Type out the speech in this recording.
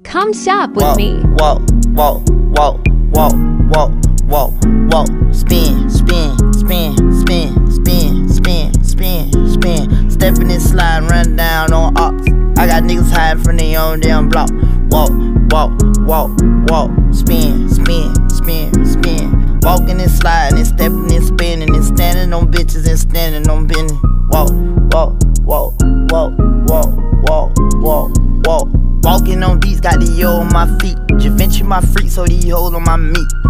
Come shop with me. Walk, walk, walk, walk, walk, walk, walk. Spin, spin, spin, spin, spin, spin, spin, spin. Stepping and sliding, run down on ops. I got niggas hiding from their own damn block. Walk, walk, walk, walk. Spin, spin, spin, spin. Walking and sliding and stepping and spinning and standing on bitches and standing on business. Walk, walk, walk, walk, walk, walk, walk, walk. Walking on beats, got the yo on my feet. Javinci my freak, so these hoes on my meat.